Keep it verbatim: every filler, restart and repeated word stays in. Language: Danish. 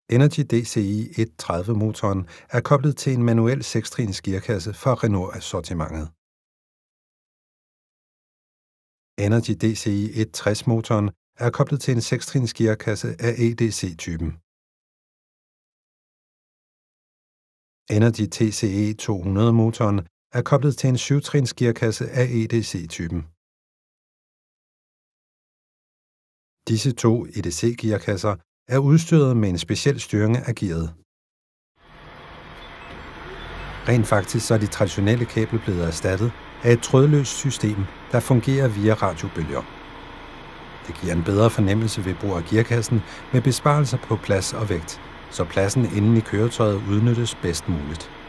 Energy D C I et tredive-motoren er koblet til en manuel sekstrins gearkasse fra Renault-assortimentet. Energy D C I et tres-motoren er koblet til en sekstrins gearkasse af E D C-typen. Energy T C E to hundrede-motoren er koblet til en syv-trins gearkasse af E D C-typen. Disse to E D C-gearkasser er udstyret med en speciel styring af gearet. Rent faktisk så er de traditionelle kabler blevet erstattet af et trådløst system, der fungerer via radiobølger. Det giver en bedre fornemmelse ved brug af gearkassen med besparelser på plads og vægt, så pladsen inde i køretøjet udnyttes bedst muligt.